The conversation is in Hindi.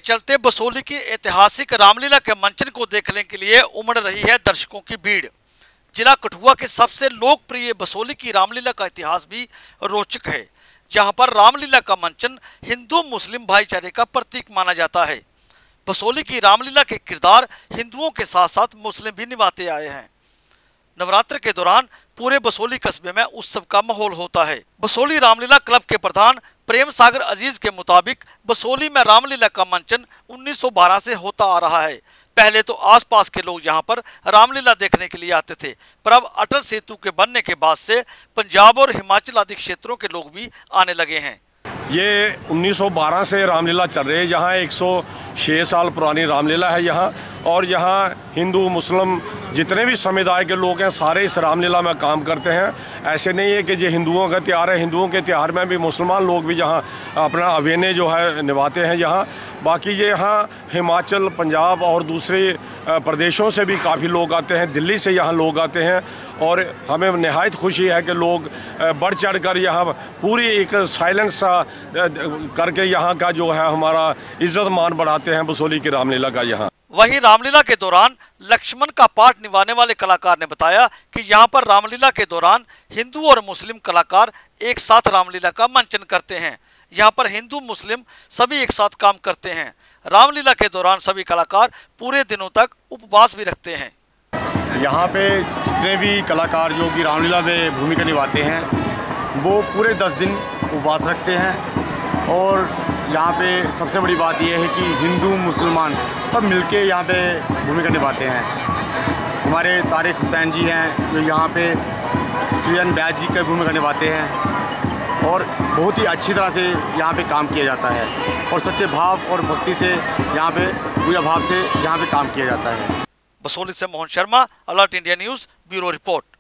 चलते बसोली की ऐतिहासिक रामलीला के मंचन को देखने के लिए उमड़ रही है दर्शकों की भीड़। जिला कठुआ के सबसे लोकप्रिय बसोली की रामलीला का इतिहास भी रोचक है, जहां पर रामलीला का मंचन हिंदू मुस्लिम भाईचारे का प्रतीक माना जाता है। बसोली की रामलीला के किरदार हिंदुओं के साथ साथ मुस्लिम भी निभाते आए हैं। नवरात्र के दौरान पूरे बसोली कस्बे में उत्सव का माहौल होता है। बसोली रामलीला क्लब के प्रधान प्रेम सागर अजीज के मुताबिक बसोली में रामलीला का मंचन 1912 से होता आ रहा है। पहले तो आसपास के लोग यहाँ पर रामलीला देखने के लिए आते थे, पर अब अटल सेतु के बनने के बाद से पंजाब और हिमाचल आदि क्षेत्रों के लोग भी आने लगे हैं। ये 1912 से रामलीला चल रही है। यहाँ 106 साल पुरानी रामलीला है यहाँ, और यहाँ हिंदू मुस्लिम जितने भी समुदाय के लोग हैं सारे इस रामलीला में काम करते हैं। ऐसे नहीं है कि ये हिंदुओं का त्यौहार है, हिंदुओं के त्यौहार में भी मुसलमान लोग भी यहाँ अपना अवेने जो है निभाते हैं यहाँ। बाकी ये यहाँ हिमाचल, पंजाब और दूसरे प्रदेशों से भी काफ़ी लोग आते हैं, दिल्ली से यहाँ लोग आते हैं, और हमें निहायत खुशी है कि लोग बढ़ चढ़ कर यहाँ पूरी एक साइलेंस करके यहाँ का जो है हमारा इज्जत मान बढ़ाते हैं बसोली की रामलीला का यहाँ। वहीं रामलीला के दौरान लक्ष्मण का पाठ निभाने वाले कलाकार ने बताया कि यहाँ पर रामलीला के दौरान हिंदू और मुस्लिम कलाकार एक साथ रामलीला का मंचन करते हैं। यहाँ पर हिंदू मुस्लिम सभी एक साथ काम करते हैं। रामलीला के दौरान सभी कलाकार पूरे दिनों तक उपवास भी रखते हैं। यहाँ पे जितने भी कलाकार जो कि रामलीला में भूमिका निभाते हैं वो पूरे 10 दिन उपवास रखते हैं। और यहाँ पे सबसे बड़ी बात यह है कि हिंदू मुसलमान सब मिलके यहाँ पे भूमिका निभाते हैं। हमारे तारिक हुसैन जी हैं जो यहाँ पे सुयन बैज जी की भूमिका निभाते हैं, और बहुत ही अच्छी तरह से यहाँ पे काम किया जाता है, और सच्चे भाव और भक्ति से यहाँ पे पूरा भाव से यहाँ पे काम किया जाता है। बसोली से Mohan Sharma, alert India news bureau report.